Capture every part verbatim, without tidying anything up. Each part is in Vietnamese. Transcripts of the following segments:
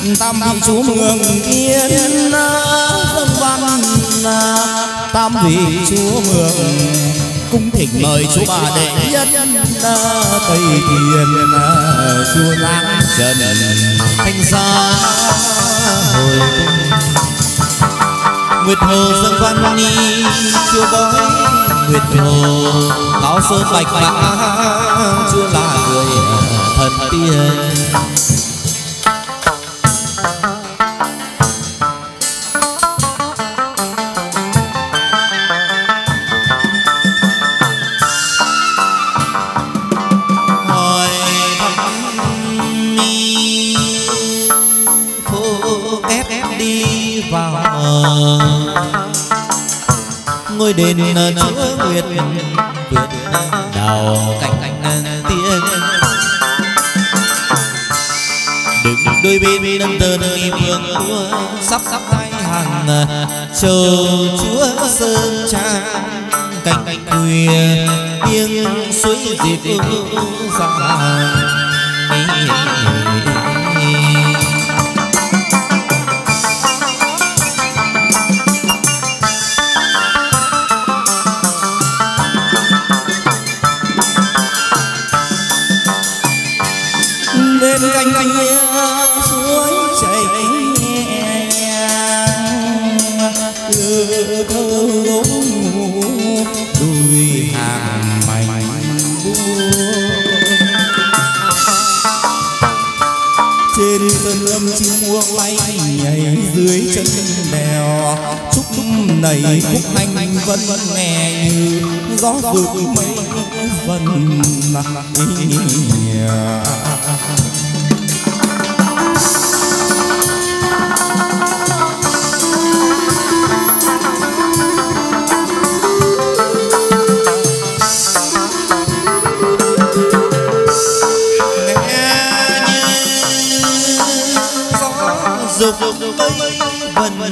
tam vị chúa mường yên dân văn, tam vị chúa mường cung thỉnh mời chúa bà đệ nhất Tây Thiên, chúa Giang Trần thanh gia hồi Nguyệt Hồ dâng văn ni chúa bói Nguyệt Hồ Cao Sơn Bạch Mã chúa là người thần tiên. Ngôi đền chúa Nguyệt Nguyệt đào cánh tiên, đừng đôi bên nâng tờ nơi phương chúa sắp sắp hai hàng chờ chúa sơn trang cánh cánh khuya tiếng suối dịp ra. Bên cạnh kia suối chảy nhẹ nhàng, đưa thơ gấu ngủ đùi hàng mảnh buông. Trên sân lâm chim muông bay nhảy dưới chân đèo, chúc nảy phúc hành vân vân nghe như gió rực mây vân. Dục mây vần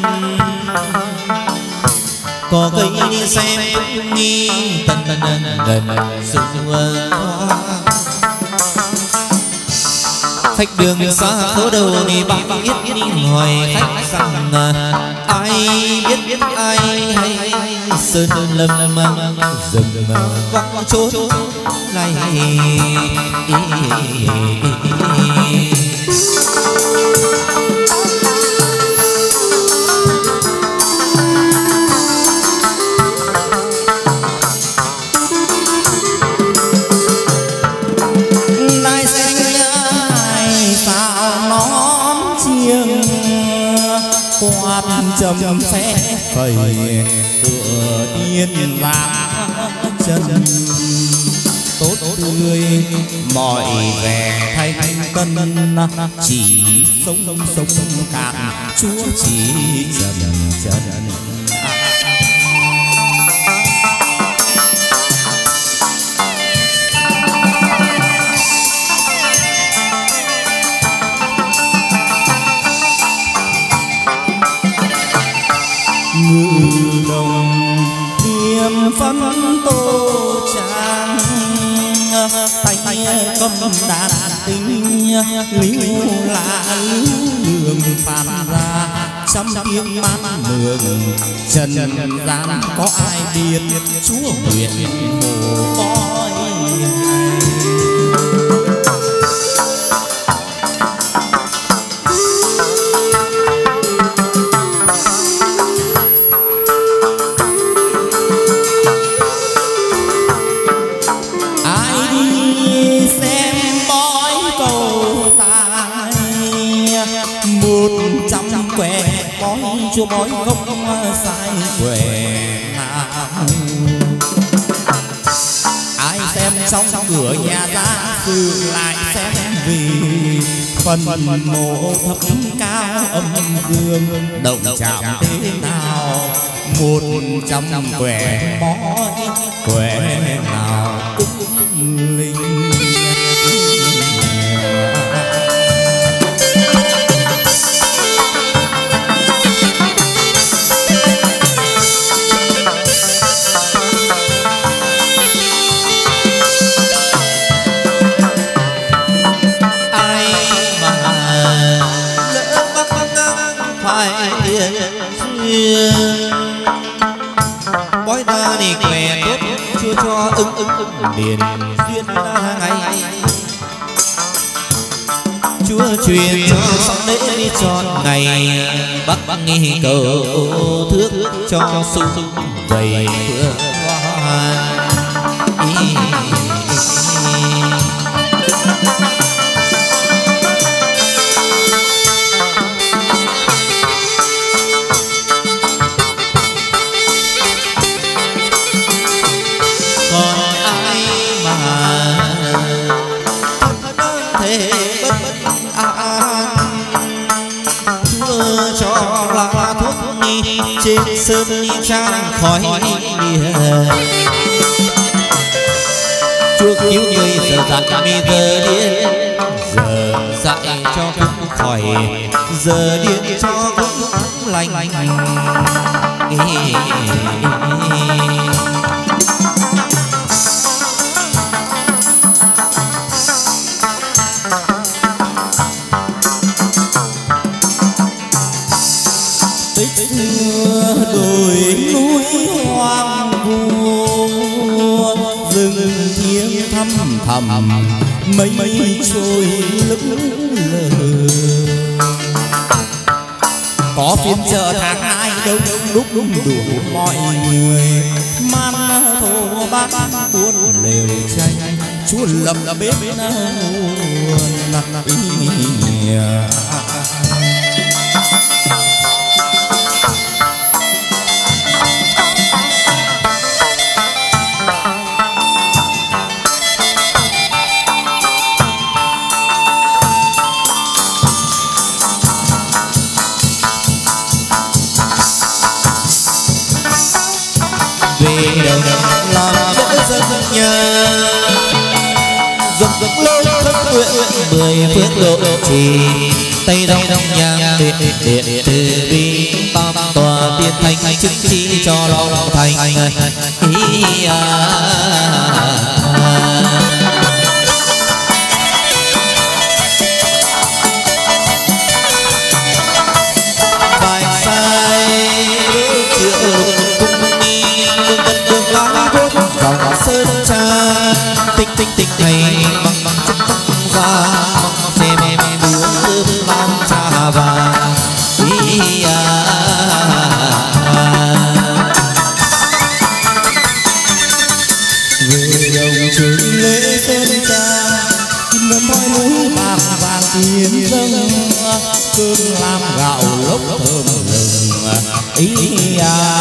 có cây đi xem nghi tần tần gần sự khách đường xa phố đầu đi bác biết hỏi khách rằng ai biết biết ai hay sơn lâm rừng vắng chốn này. Chấm phép phẩy tựa tiên vàng chân tốt tươi mọi vẻ thanh tân, chỉ sống sống cạn chúa chỉ trần trần. Ngự đồng tiêm phân tô trang, tay cầm đàn tính líu lạ đường phàn ra trăm tiếng man mường trần gian có ai biết chúa Nguyệt Hồ bói. Chúa bói không sai quẻ nào, ai xem trong cửa nhà ra từ lại xem vì phần mộ thấp cao âm dương động chạm thế nào. Một trăm quẻ bói quẻ nào cũng linh. ai thiên duyên bói ta đi khỏe tốt chưa cho ưng ưng ưng điền duyên là ngày Chúa truyền cho xong lễ đi chọn ngày Bắc Bắc nghi cầu thước cho sung vầy phương hoa còn ai mà thể cho là thuốc nghi trên sơn trang khói lìa Chúa cứu người giờ dặn mi giờ điên giờ dạy cho cũng khỏi giờ điên cho cũng lành đồi núi hoang vu rừng thiêng thăm thầm mây mây trôi lững lờ có phiên chợ tháng hai đông đúc đúng đủ mọi người man thô bát buôn lều tranh Chúa lập bếp nguồn ý về đầu làm lễ dân nhà dòng dòng lối thất nguyện mười phước lộ trì tây đông đông nhang điện điện từ bi tam tòa tiên thành chứng chi cho lo thành ý à bài sai triệu dòng sơn cha tinh tinh tinh này bằng bằng chất tóc ra bằng xe mềm búa thơm long trà vàng ý à về đầu trường lễ sơn cha kim ngân thoi núi bạc vàng tiền dâng cơm làm gạo lốc thơm lừng ý à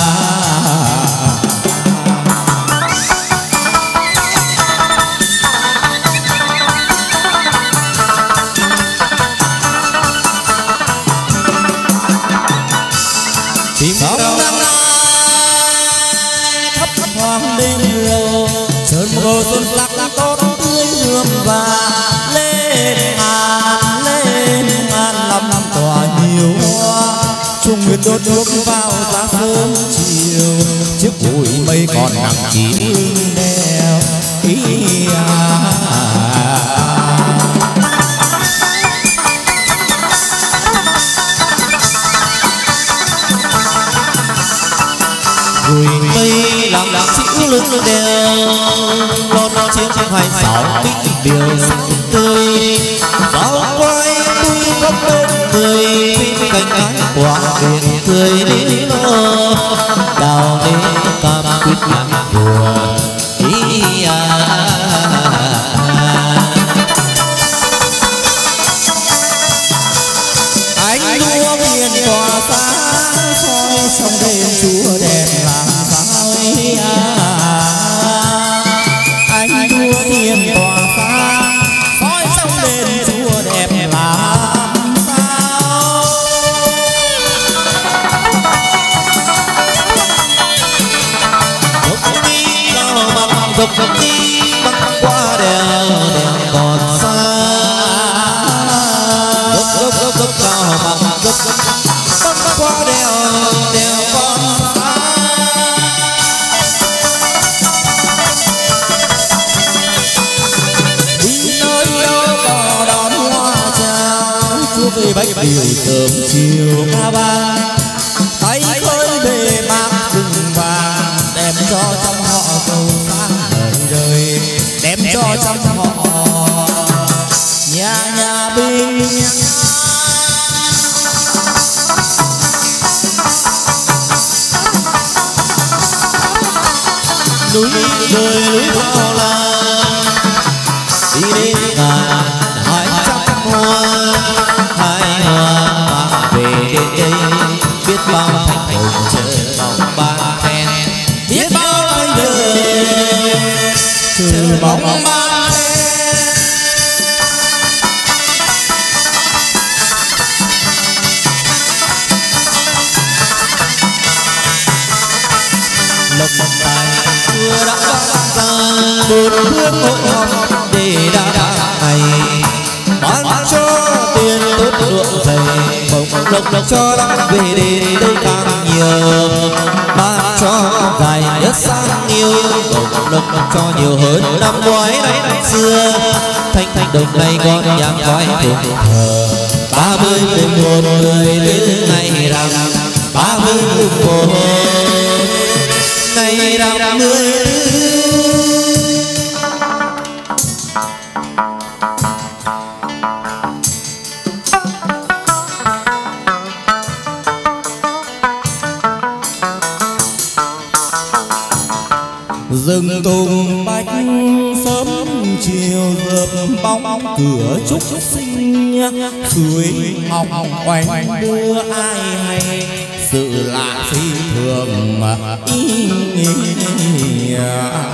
Sông Đăng thấp thoáng bên lầu sơn hồ xuân sắc tốt tươi hương và lên ngàn lên ngàn năm năm tỏa nhiều hoa trung nguyện đốt đuốc vào giá sớm chiều chiếc bụi mây còn nặng chỉ hương đeo ý à Gùi mây làm làm chữ lưng đèo lo lo chiến tranh hoài sáu bích điều xanh tươi gió quay tôi góc bên người cánh cánh quả biển tươi đi lo đào đi cam quyết nhạc đùa ý à anh đua miền tỏa sáng soi sông đêm Chúa đẹp làm sao ấy à anh đua miền tỏa sáng soi sông đêm Chúa đẹp làm sao dốc đi lo bằng dốc dốc đi băng qua đèo đèo còn xa dốc dốc dốc dốc cao bằng dốc băng qua đèo đèo còn xa bách điều sớm chiều ca vang, tay khơi bề bạc rừng vàng, đem cho trong họ cầu sáng đời đời, đem cho trong họ nhà nhà bình. Núi đời núi bao la đi đến ngàn hai trăm hoa, hai hoa mang về đến đây biết bao thanh hồng chờ mong ban khen, biết bao thanh đời chờ mong ban khen. lộc mộng tài chưa đã ra một bước hội họp để đã ngày bán cho tiền tốt lượng dày, bồng lộc lộc cho lắm về đến đây càng nhiều, bán cho dài nhất sang yêu, bồng lộc lộc cho nhiều hơn năm ngoái năm xưa, thanh thanh đồng này con nhang khói phụng thờ, ba mươi mùng một mười đến ngày rằm, ba mươi mùng một ngày rằm mười. Rừng tùng bách sớm chiều rợp bóng cửa trúc sinh, suối ngọc oanh đưa ai hay sự lạ phi thường ý nghĩa.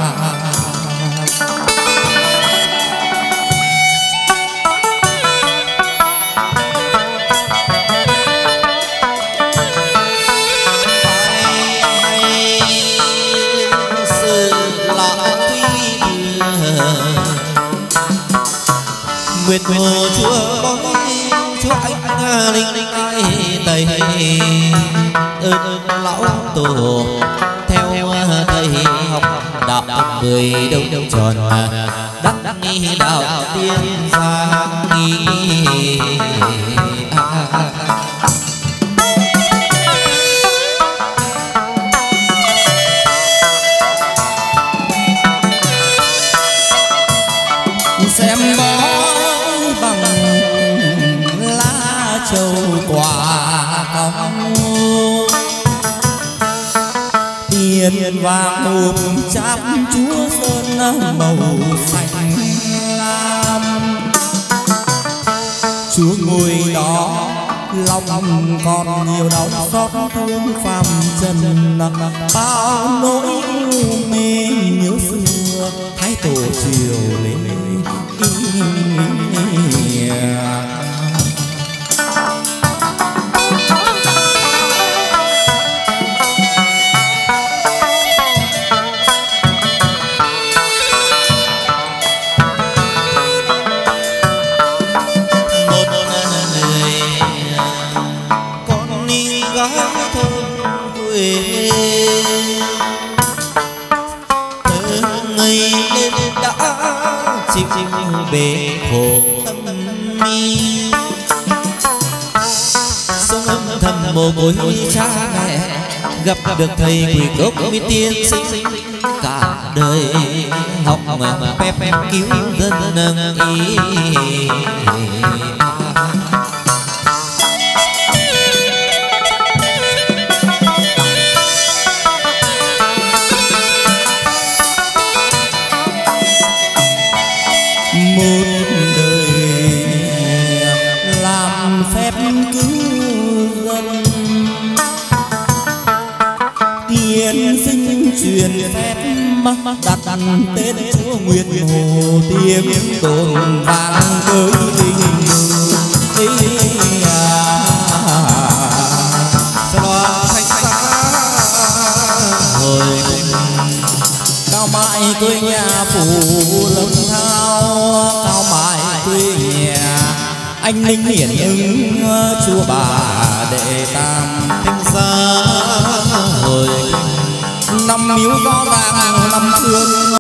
Nguyệt hồ chúa bóng chúa anh linh linh ai tây ơn lão tổ theo thầy học đạo mười đâu đâu tròn đắc đắc nghi đạo tiên gia nghi. Xem bói bằng lá châu quả cong, tiền vàng hộp chắp chúa sơn màu xanh lam, chúa ngồi đó lòng còn nhiều đau xót thương phàm trần, bao nỗi mê nhớ xưa thái tổ triều lễ. Bể khổ tâm mi sống âm thầm mồ côi cha mẹ, gặp được thầy quỷ gốc mi tiên sinh, cả đời học mà phép cứu dân nâng ý. Một đời làm phép cứu dân, tiên sinh truyền phép đặt tên chúa Nguyệt Hồ, tiếng đồn vang tới đình loa thanh xa hồi cao mãi quê nhà phủ lâm thao, cao mãi quê nhà anh linh hiển ứng chúa bà đệ tam thanh xa hồi năm miếu rõ ràng năm thương.